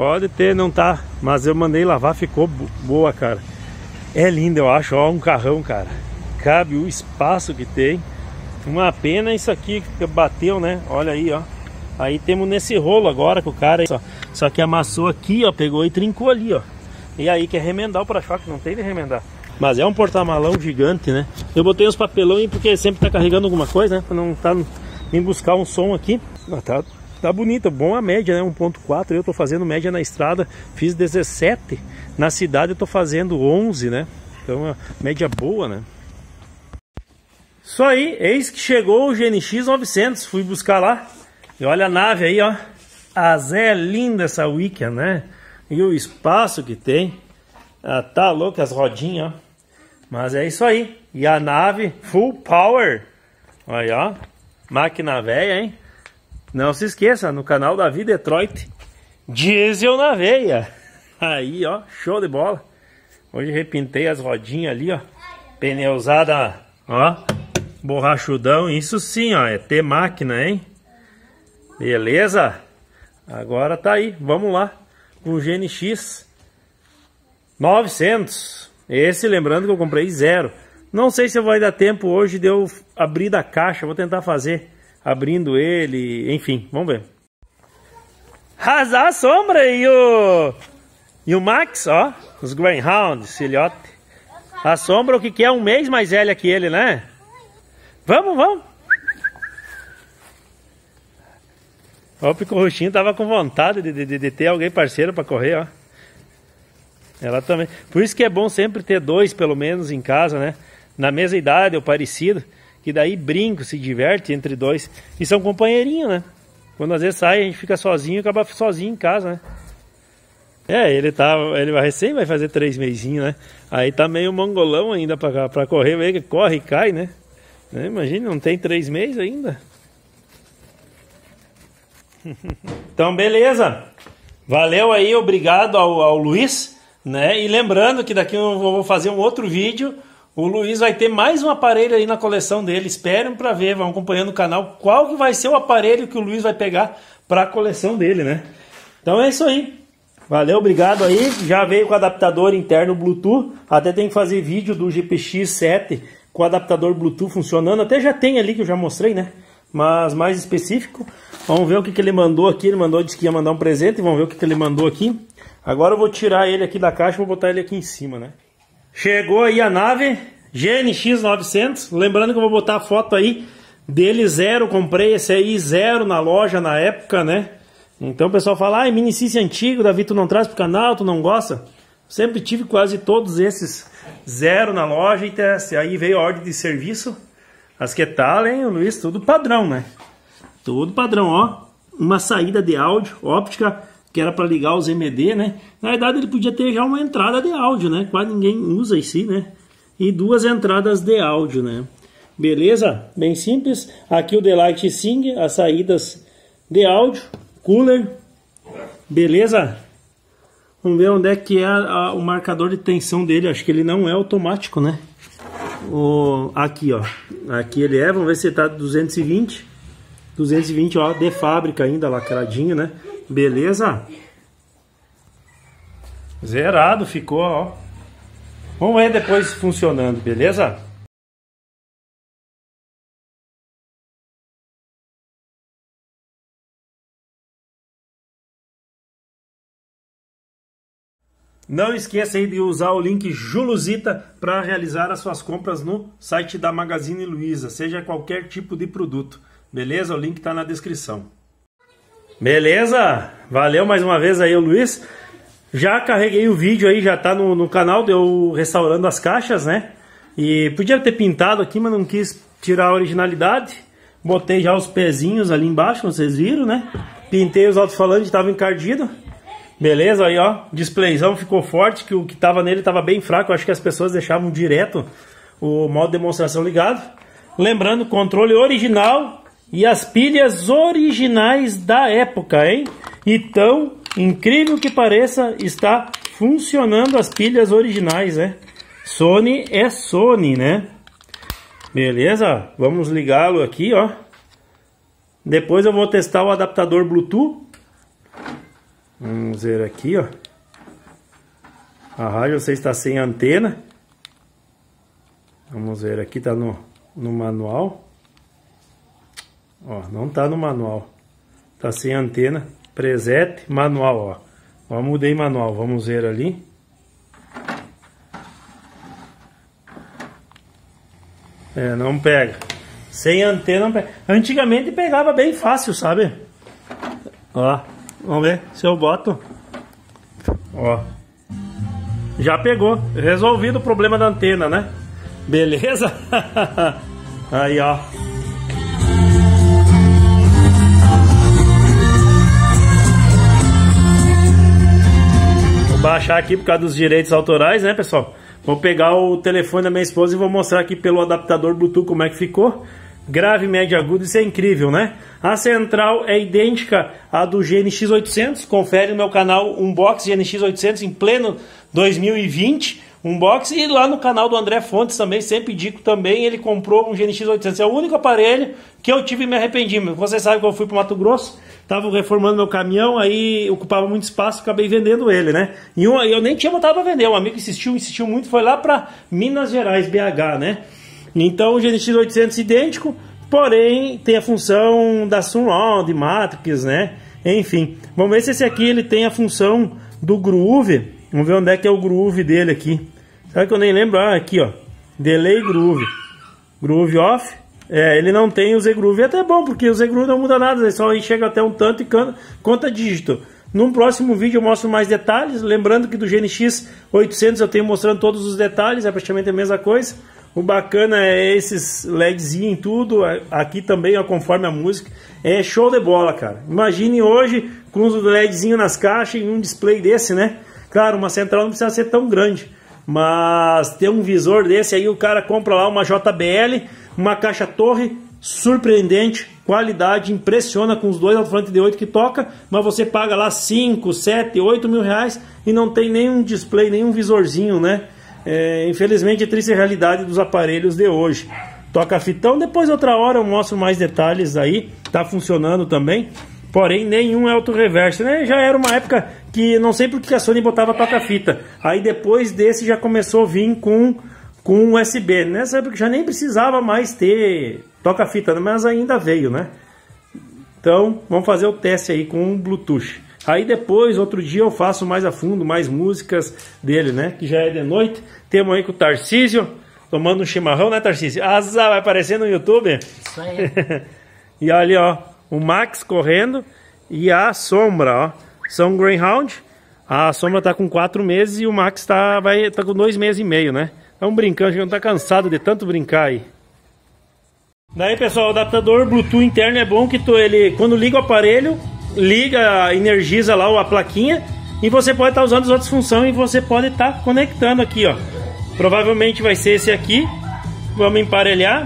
Pode ter, não tá. Mas eu mandei lavar, ficou boa, cara. É lindo, eu acho. Ó, um carrão, cara. Cabe o espaço que tem. Uma pena isso aqui que bateu, né? Olha aí, ó. Aí temos nesse rolo agora que o cara... Só que amassou aqui, ó. Pegou e trincou ali, ó. E aí quer remendar o para-choque, não tem de remendar. Mas é um porta-malão gigante, né? Eu botei os papelão aí porque sempre tá carregando alguma coisa, né? Pra não tá nem buscar um som aqui. Tá bonito, bom a média, né? 1.4, eu tô fazendo média na estrada. Fiz 17. Na cidade eu tô fazendo 11, né? Então a média boa, né? Isso aí, eis que chegou o GNX 900. Fui buscar lá. E olha a nave aí, ó. A Zé é linda essa Weekend, né? E o espaço que tem. Ah, tá louco as rodinhas, ó. Mas é isso aí. E a nave full power. Olha, ó. Máquina velha, hein? Não se esqueça, no canal Davi Detroit, diesel na veia. Aí, ó, show de bola. Hoje repintei as rodinhas ali, ó. Pneusada, ó. Borrachudão. Isso sim, ó. É ter máquina, hein? Beleza? Agora tá aí. Vamos lá. Com o GNX 900. Esse, lembrando que eu comprei 0. Não sei se vai dar tempo hoje de eu abrir da caixa. Vou tentar fazer abrindo ele. Enfim, vamos ver. Razar a sombra e o Max, ó. Os Greyhound, filhote. A sombra, o que é? Um mês mais velha que ele, né? Vamos, vamos. Ó, o Pico Roxinho tava com vontade de ter alguém parceiro para correr, ó. Ela também. Por isso que é bom sempre ter dois, pelo menos, em casa, né? Na mesma idade ou parecido. Que daí brinco, se diverte entre dois. E são companheirinhos, né? Quando às vezes sai, a gente fica sozinho e acaba sozinho em casa, né? É, ele recém vai fazer 3 mesinhos, né? Aí tá meio mongolão ainda pra correr, meio que corre e cai, né? Imagina, não tem 3 meses ainda. Então, beleza. Valeu aí, obrigado ao Luiz, né? E lembrando que daqui eu vou fazer um outro vídeo. O Luiz vai ter mais um aparelho aí na coleção dele. Esperem para ver, vão acompanhando o canal. Qual que vai ser o aparelho que o Luiz vai pegar para a coleção dele, né? Então é isso aí. Valeu, obrigado aí. Já veio com adaptador interno Bluetooth. Até tem que fazer vídeo do GPX7 com adaptador Bluetooth funcionando. Até já tem ali que eu já mostrei, né? Mas mais específico. Vamos ver o que ele mandou aqui. Ele mandou, disse que ia mandar um presente. Vamos ver o que ele mandou aqui. Agora eu vou tirar ele aqui da caixa e vou botar ele aqui em cima, né? Chegou aí a nave GNX 900. Lembrando que eu vou botar a foto aí dele 0. Comprei esse aí 0 na loja na época, né? Então o pessoal fala, ah, Mini-Sys antigo, Davi, tu não traz pro canal, tu não gosta? Sempre tive quase todos esses 0 na loja e aí veio a ordem de serviço. As que tal, hein, Luiz? Tudo padrão, né? Tudo padrão, ó. Uma saída de áudio óptica, que era para ligar os MD, né? Na verdade ele podia ter já uma entrada de áudio, né? Quase ninguém usa em si, né? E 2 entradas de áudio, né? Beleza? Bem simples. Aqui o Delight Sing, as saídas de áudio, cooler. Beleza? Vamos ver onde é que é o marcador de tensão dele. Acho que ele não é automático, né? Aqui, ó. Aqui ele é, vamos ver se está 220. 220, ó, de fábrica ainda, lacradinho, né? Beleza? Zerado ficou, ó. Vamos ver depois funcionando, beleza? Não esqueça aí de usar o link Julusita para realizar as suas compras no site da Magazine Luiza, seja qualquer tipo de produto. Beleza? O link está na descrição. Beleza? Valeu mais uma vez aí o Luiz. Já carreguei o vídeo aí, já tá no canal de eu restaurando as caixas, né? E podia ter pintado aqui, mas não quis tirar a originalidade. Botei já os pezinhos ali embaixo, vocês viram, né? Pintei os alto-falantes, estavam encardidos. Beleza, aí ó, displayzão ficou forte, que o que tava nele tava bem fraco. Eu acho que as pessoas deixavam direto o modo demonstração ligado. Lembrando, controle original e as pilhas originais da época, hein? Então, incrível que pareça, está funcionando as pilhas originais, né? Sony é Sony, né? Beleza? Vamos ligá-lo aqui, ó. Depois eu vou testar o adaptador Bluetooth. Vamos ver aqui, ó. A rádio você está sem antena. Vamos ver aqui, tá no manual. Ó, não tá no manual. Tá sem antena. Preset, manual, ó. Ó, mudei manual. Vamos ver ali. É, não pega. Sem antena não pega. Antigamente pegava bem fácil, sabe? Ó, vamos ver se eu boto. Ó. Já pegou. Resolvido o problema da antena, né? Beleza? Aí, ó. Vou baixar aqui por causa dos direitos autorais, né, pessoal? Vou pegar o telefone da minha esposa e vou mostrar aqui pelo adaptador Bluetooth como é que ficou. Grave, médio, agudo, isso é incrível, né? A central é idêntica à do GNX 800. Confere no meu canal Unbox GNX 800 em pleno 2020. Unbox. E lá no canal do André Fontes também, sempre indico também, ele comprou um GNX 800. É o único aparelho que eu tive e me arrependi. Você sabe que eu fui para o Mato Grosso, estava reformando meu caminhão, aí ocupava muito espaço, acabei vendendo ele, né? E eu nem tinha botado para vender, um amigo insistiu muito, foi lá para Minas Gerais, BH, né? Então o GNX 800 idêntico, porém tem a função da Surround, Matrix, né? Enfim, vamos ver se esse aqui ele tem a função do Groove. Vamos ver onde é que é o Groove dele aqui. Sabe que eu nem lembro? Ah, aqui, ó. Delay Groove. Groove off. É, ele não tem o Z-Groove. É até bom, porque o Z-Groove não muda nada. Ele só chega até um tanto e conta dígito. Num próximo vídeo eu mostro mais detalhes. Lembrando que do GNX 800 eu tenho mostrando todos os detalhes. É praticamente a mesma coisa. O bacana é esses LEDzinhos em tudo. Aqui também, ó, conforme a música. É show de bola, cara. Imagine hoje com os LEDzinhos nas caixas e um display desse, né? Claro, uma central não precisa ser tão grande, mas ter um visor desse aí, o cara compra lá uma JBL, uma caixa torre, surpreendente, qualidade, impressiona com os dois alto-falante D8 que toca, mas você paga lá 5, 7, 8 mil reais e não tem nenhum display, nenhum visorzinho, né? Infelizmente é triste a realidade dos aparelhos de hoje. Toca fitão, depois outra hora eu mostro mais detalhes aí, tá funcionando também. Porém, nenhum é auto-reverse, né? Já era uma época que não sei porque a Sony botava toca-fita. Aí depois desse já começou a vir com USB. Nessa época já nem precisava mais ter toca-fita, mas ainda veio, né? Então, vamos fazer o teste aí com o Bluetooth. Aí depois, outro dia eu faço mais a fundo, mais músicas dele, né? Que já é de noite. Temos aí com o Tarcísio, tomando um chimarrão, né, Tarcísio? Asa, vai aparecer no YouTube. Isso aí. E ali, ó. O Max correndo e a Sombra, ó. São Greyhound. A Sombra tá com 4 meses e o Max tá com 2 meses e meio, né? Estamos brincando, a gente não tá cansado de tanto brincar aí. Daí, pessoal, o adaptador Bluetooth interno é bom que ele, quando liga o aparelho, energiza lá a plaquinha e você pode estar usando as outras funções e você pode estar conectando aqui, ó. Provavelmente vai ser esse aqui. Vamos emparelhar,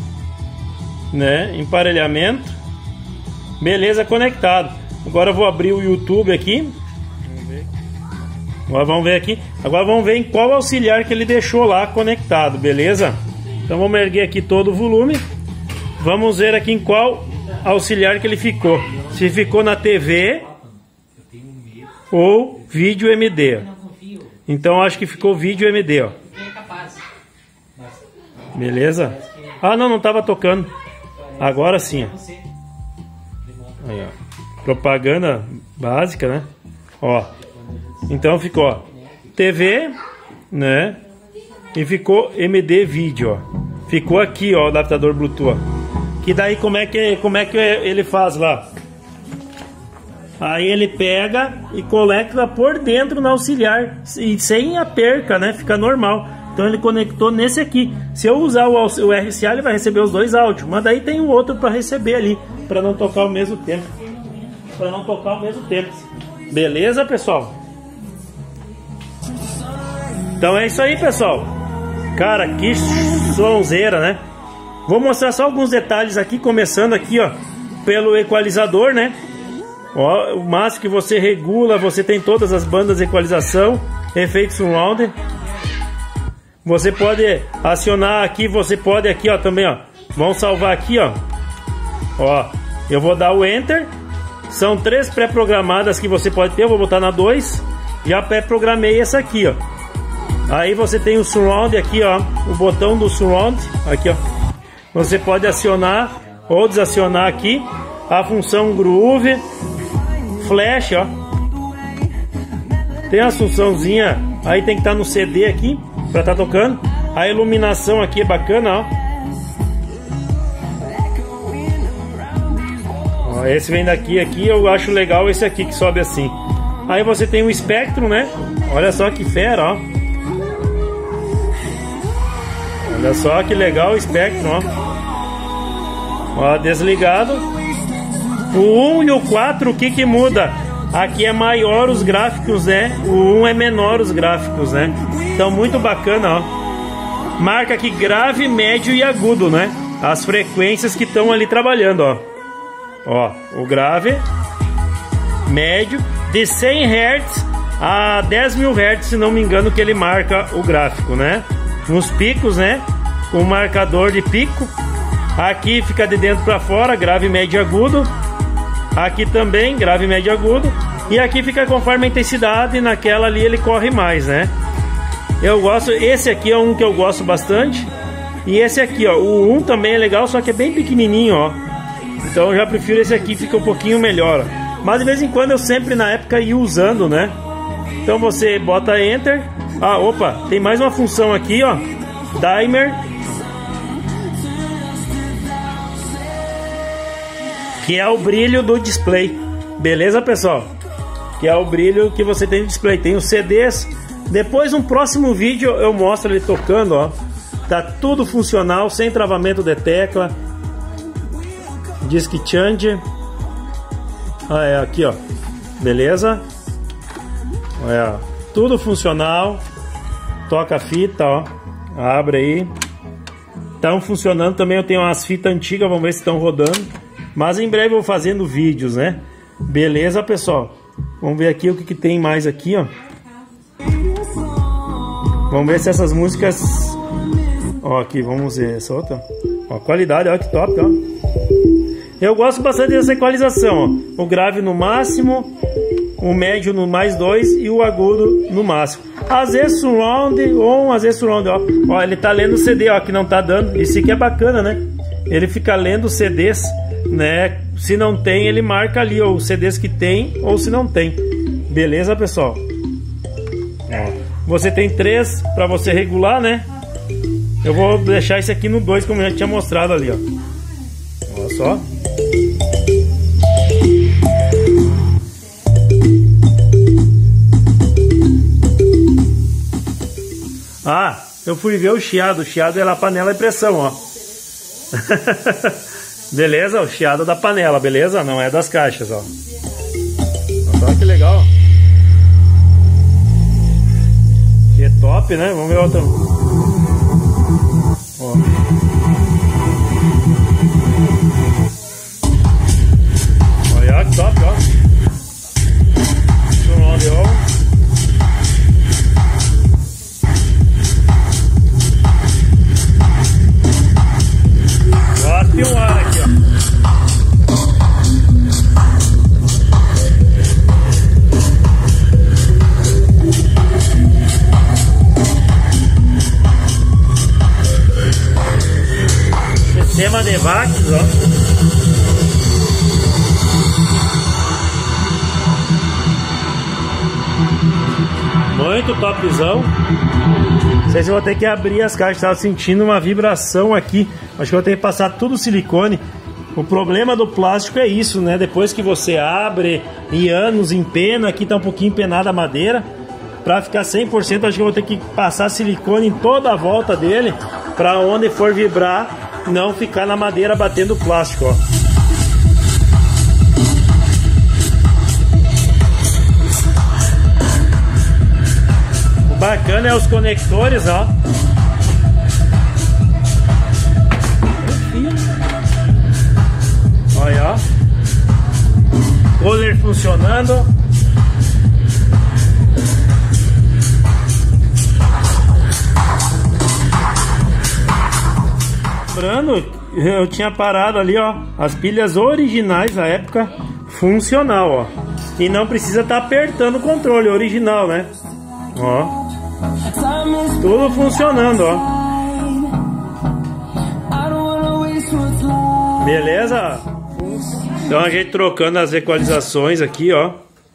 né? Emparelhamento. Beleza, conectado. Agora eu vou abrir o YouTube aqui. Agora vamos ver aqui. Agora vamos ver em qual auxiliar que ele deixou lá conectado, beleza? Então vamos erguer aqui todo o volume. Vamos ver aqui em qual auxiliar que ele ficou. Se ficou na TV ou vídeo MD. Então acho que ficou vídeo MD, ó. Beleza? Ah, não estava tocando. Agora sim, ó. Aí, ó. Propaganda básica, né? Ó. Então ficou, ó, TV, né? E ficou MD vídeo, ó. Ficou aqui, ó, o adaptador Bluetooth. Que daí como é que ele faz lá? Aí ele pega e conecta por dentro no auxiliar e sem a perca, né? Fica normal. Então ele conectou nesse aqui. Se eu usar o RCA, ele vai receber os dois áudios. Mas daí tem um outro para receber ali, para não tocar ao mesmo tempo. Beleza, pessoal? Então é isso aí, pessoal. Cara, que sonzeira, né? Vou mostrar só alguns detalhes aqui, começando aqui, ó, pelo equalizador, né? Ó, o máximo que você regula, você tem todas as bandas de equalização, efeito surround. Você pode acionar aqui, você pode aqui, ó, também, ó. Vamos salvar aqui, ó. Ó, eu vou dar o Enter São 3 pré-programadas que você pode ter. Eu vou botar na 2. Já pré-programei essa aqui, ó. Aí você tem o surround aqui, ó. O botão do surround aqui, ó. Você pode acionar ou desacionar aqui a função groove, flash, ó. Tem a funçãozinha, aí tem que estar no CD aqui para estar tocando. A iluminação aqui é bacana, ó. Esse vem daqui, eu acho legal esse aqui que sobe assim. Aí você tem o espectro, né? Olha só que fera, ó. Olha só que legal o espectro, ó. Ó, desligado. O 1 e o 4, o que muda? Aqui é maior os gráficos, né? O 1 é menor os gráficos, né? Então muito bacana, ó. Marca aqui grave, médio e agudo, né? As frequências que estão ali trabalhando, ó. Ó, o grave, médio, de 100 Hz a 10.000 Hz, se não me engano, que ele marca o gráfico, né? Nos picos, né? Com marcador de pico. Aqui fica de dentro para fora, grave, médio e agudo. Aqui também, grave, médio e agudo. E aqui fica conforme a intensidade, naquela ali ele corre mais, né? Eu gosto, esse aqui é um que eu gosto bastante. E esse aqui, ó, o 1 também é legal, só que é bem pequenininho, ó. Então eu já prefiro esse aqui, fica um pouquinho melhor, ó. Mas de vez em quando eu sempre na época ia usando, né? Então você bota Enter. Ah, opa, tem mais uma função aqui, ó. Timer. Que é o brilho do display. Beleza, pessoal? Que é o brilho que você tem no display. Tem os CDs. Depois, no próximo vídeo, eu mostro ele tocando, ó. Tá tudo funcional, sem travamento de tecla. Disc Change. Ah, é aqui, ó. Beleza? Olha, tudo funcional. Toca a fita, ó. Abre aí. Estão funcionando também. Eu tenho umas fitas antigas, vamos ver se estão rodando. Mas em breve eu vou fazendo vídeos, né? Beleza, pessoal? Vamos ver aqui o que tem mais aqui, ó. Vamos ver se essas músicas... Ó, aqui, vamos ver essa outra. Ó, qualidade, ó, que top, ó. Eu gosto bastante dessa equalização, ó. O grave no máximo, o médio no mais 2 e o agudo no máximo. Às vezes surround ou às vezes surround, ó. Ó, ele tá lendo o CD, ó, que não tá dando. Isso aqui é bacana, né? Ele fica lendo os CDs, né? Se não tem, ele marca ali, ó, os CDs que tem ou se não tem. Beleza, pessoal? Ó, você tem 3 para você regular, né? Eu vou deixar esse aqui no 2, como eu já tinha mostrado ali, ó. Olha só. Ah, eu fui ver o chiado. O chiado é a panela de pressão, ó. Beleza? O chiado da panela, beleza? Não é das caixas, ó. Olha que legal. Que top, né? Vamos ver outra. Ó. Olha que top, ó. Surround, ó. Tem um ar aqui, ó. Sistema de vácuos, ó. Muito topzão. Não sei se eu vou ter que abrir as caixas. Estava sentindo uma vibração aqui. Acho que eu vou ter que passar tudo silicone. O problema do plástico é isso, né? Depois que você abre e anos empena, aqui tá um pouquinho empenada a madeira. Para ficar 100%, acho que eu vou ter que passar silicone em toda a volta dele, para onde for vibrar não ficar na madeira batendo o plástico, ó. O bacana é os conectores, ó. Olha, ó. Cooler funcionando. Lembrando, eu tinha parado ali, ó, as pilhas originais da época funcional, ó. E não precisa estar apertando o controle original, né? Ó. Tudo funcionando, ó. Beleza? Então a gente trocando as equalizações aqui, ó.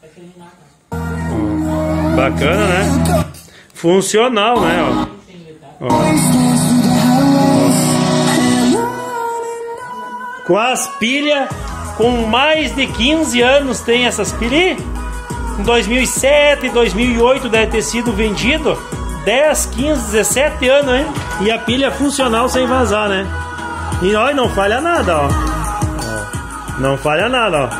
Bacana, né? Funcional, né? Ó. Ó. Com as pilhas, com mais de 15 anos tem essas pilhas. Em 2007, 2008 deve ter sido vendido. 10, 15, 17 anos, hein? E a pilha funcional sem vazar, né? E olha, não falha nada, ó. Não falha nada, ó.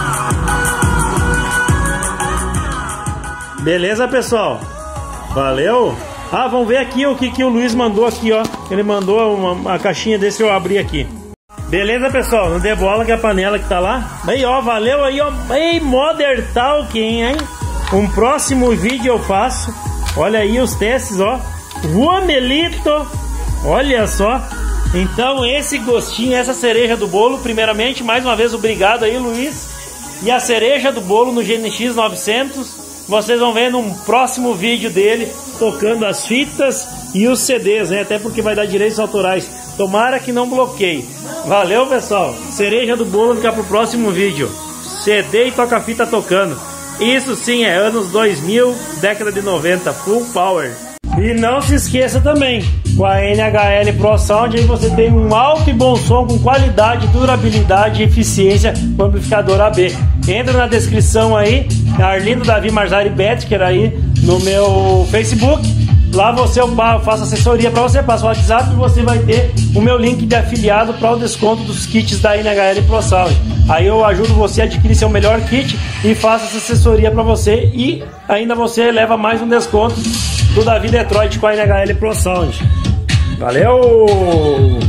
Beleza, pessoal? Valeu? Ah, vamos ver aqui o que o Luiz mandou aqui, ó. Ele mandou uma caixinha desse, eu abri aqui. Beleza, pessoal? Não dê bola que a panela que tá lá. Aí, ó, valeu aí, ó. Ei, Modern Talking, hein? Um próximo vídeo eu faço. Olha aí os testes, ó. Ruamelito. Olha só. Então, esse gostinho, essa cereja do bolo, primeiramente, mais uma vez, obrigado aí, Luiz. E a cereja do bolo no GNX 900, vocês vão ver num próximo vídeo dele, tocando as fitas e os CDs, né? Até porque vai dar direitos autorais. Tomara que não bloqueie. Valeu, pessoal. Cereja do bolo fica pro próximo vídeo. CD e toca-fita tocando. Isso sim é anos 2000, década de 90, full power. E não se esqueça também, com a NHL Pro Sound aí você tem um alto e bom som com qualidade, durabilidade e eficiência com amplificador AB. Entra na descrição aí, Arlindo Davi Marzari Betker aí no meu Facebook. Lá eu faço assessoria para você, passa o WhatsApp e você vai ter o meu link de afiliado para o desconto dos kits da NHL Pro Sound. Aí eu ajudo você a adquirir seu melhor kit e faço essa assessoria para você e ainda você leva mais um desconto do Davi Detroit com a NHL Pro Sound. Valeu!